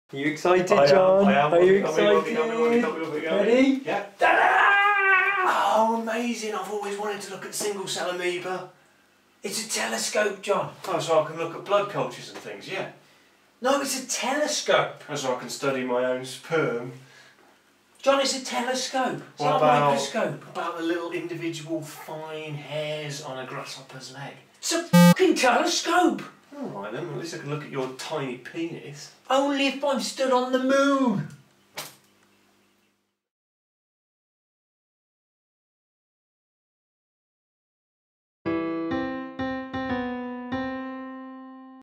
Are you excited, I John? am. Are you excited? Ready? Yeah. Oh, amazing. I've always wanted to look at single cell amoeba. It's a telescope, John. Oh, so I can look at blood cultures and things, yeah. No, it's a telescope. Oh, so I can study my own sperm. John, it's a telescope. It's What not about, a microscope. about the little individual fine hairs on a grasshopper's leg? It's a fucking telescope. Alright then, at least I can look at your tiny penis. Only if I'm stood on the moon.